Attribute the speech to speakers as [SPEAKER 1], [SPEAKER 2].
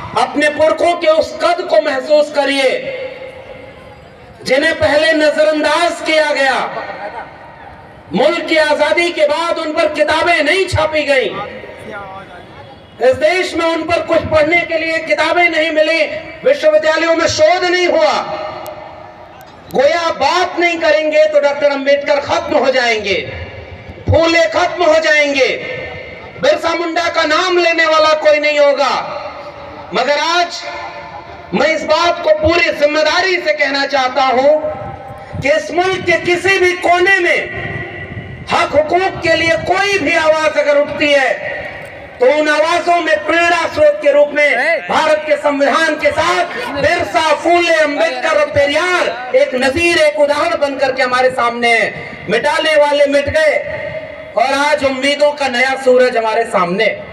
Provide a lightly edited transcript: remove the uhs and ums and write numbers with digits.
[SPEAKER 1] अपने पुरखों के उस कद को महसूस करिए जिन्हें पहले नजरअंदाज किया गया। मुल्क की आजादी के बाद उन पर किताबें नहीं छापी गई, इस देश में उन पर कुछ पढ़ने के लिए किताबें नहीं मिली, विश्वविद्यालयों में शोध नहीं हुआ। गोया बात नहीं करेंगे तो डॉक्टर अंबेडकर खत्म हो जाएंगे, फूले खत्म हो जाएंगे, बिरसा मुंडा का नाम लेने वाला कोई नहीं होगा। मगर आज मैं इस बात को पूरी जिम्मेदारी से कहना चाहता हूं कि इस मुल्क के किसी भी कोने में हक हुकूक के लिए कोई भी आवाज अगर उठती है तो उन आवाजों में प्रेरणा स्रोत के रूप में भारत के संविधान के साथ बिरसा, फूले, अंबेडकर और पेरियार एक नजीर, एक उदाहरण बनकर के हमारे सामने है। मिटाने वाले मिट गए और आज उम्मीदों का नया सूरज हमारे सामने।